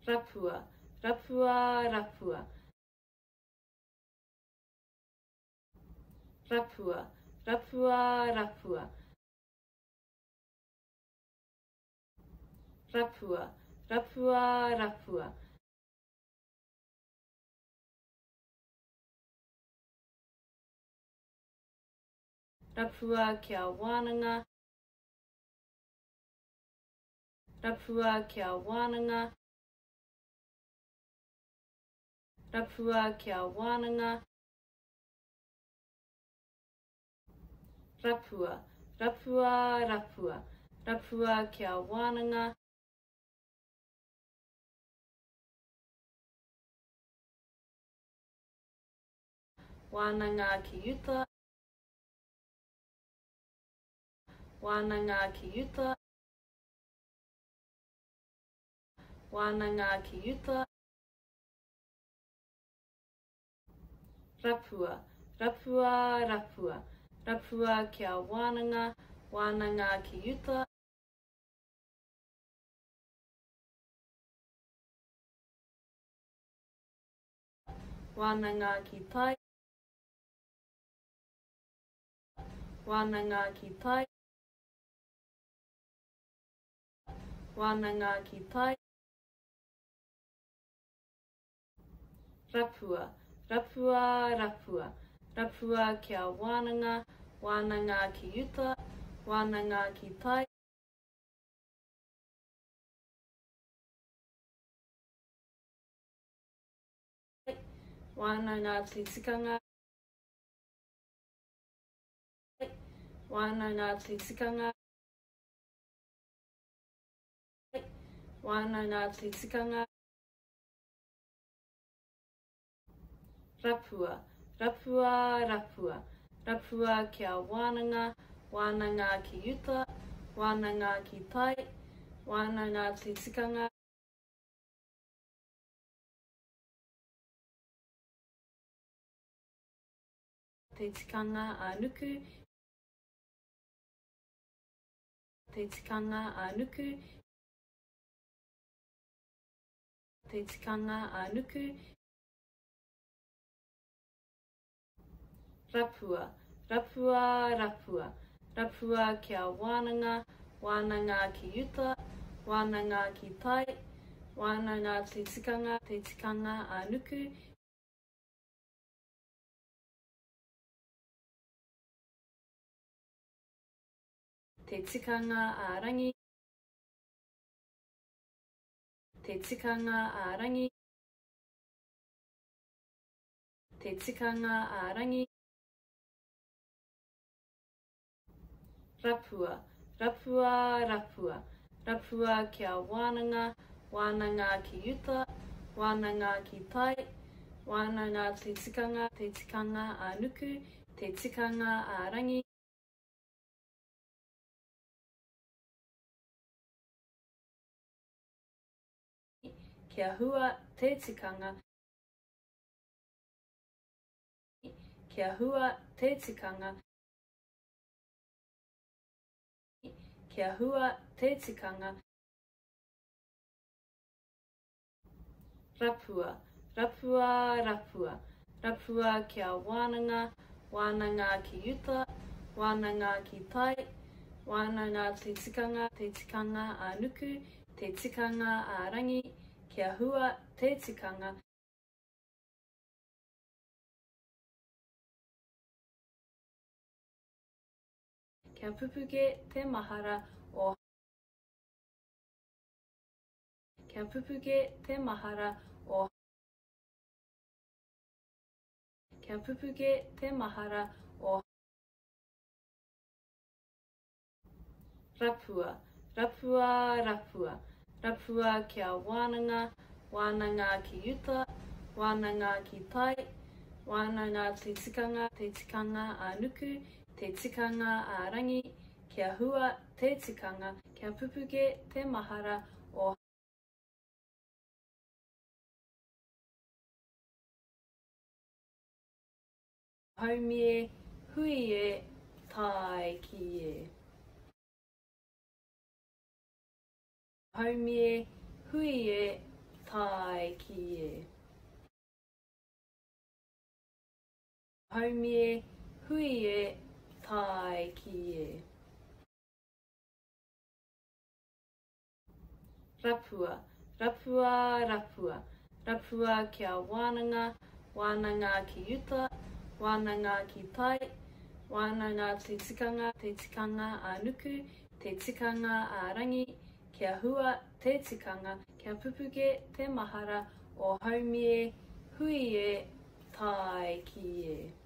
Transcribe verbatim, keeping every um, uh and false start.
Rapua, Rapua, Rapua. Rapua, Rapua, Rapua. Rapua, Rapua, Rapua. Rapua kia wānanga. Rapua kia wānanga. Rapua kia wānanga. Rapua, Rapua, Rapua. Rapua kia wānanga. Wānanga ki yuta. Wānanga ki yuta. Wānanga ki yuta. Rapua, Rapua, Rapua. Rapua kia wānanga. Wānanga ki yuta. Wānanga ki tai. Wānanga ki tai. Wānanga ki tai. Rapua, Rapua, Rapua. Rapua kia wānanga. Wānanga ki yuta. Wānanga ki tai. Wānanga te tikanga. Wānanga te tikanga. Wānanga te tikanga. Rapua, Rapua, Rapua. Rapua kia wānanga. Wānanga ki yuta. Wānanga ki tai. Wānanga te tikanga. Te tikanga anuku. Te tikanga anuku. Te tikanga anuku. Rapua, Rapua, Rapua. Rapua kia wānanga. Wānanga ki yuta. Wānanga ki tai. Wānanga te tikanga. Te tikanga anuku. Te tikanga ārangi. Te tikanga ārangi. Te tikanga ārangi. Rapua, Rapua, Rapua. Rapua kia wānanga. Wānanga ki yuta. Wānanga ki tai. Wānanga te tikanga. Te tikanga anuku. Te tikanga ārangi. Kia hua te tikanga. Kia hua te tikanga. Kia hua te tikanga. Rapua, Rapua, Rapua. Rapua kia wānanga. Wānanga ki yuta. Wānanga ki tai. Wānanga te tikanga. Te tikanga anuku. Te tikanga ārangi. Kia hua te tikanga. Kia pupuke te mahara o. Kia pupuke te mahara o. Kia pupuke te mahara o. Rapua, Rapua, Rapua. Rapua kia wānanga. Wānanga ki yuta. Wānanga ki tai. Wānanga te tikanga. Te tikanga anuku. Te tikanga ārangi. Kia hua te tikanga. Kia pupuke te mahara o. Haumie, hui e, tai ki e. Haumie, hui e, tai ki e. Haumie, hui e, tai ki e. Rapua, rapua, rapua. Rapua kia wānanga, wānanga ki yuta, wānanga ki tai, wānanga te tikanga, te tikanga a nuku, te tikanga a rangi, kia hua te tikanga, kia pupuke te mahara o haumie, hui e, tai ki e.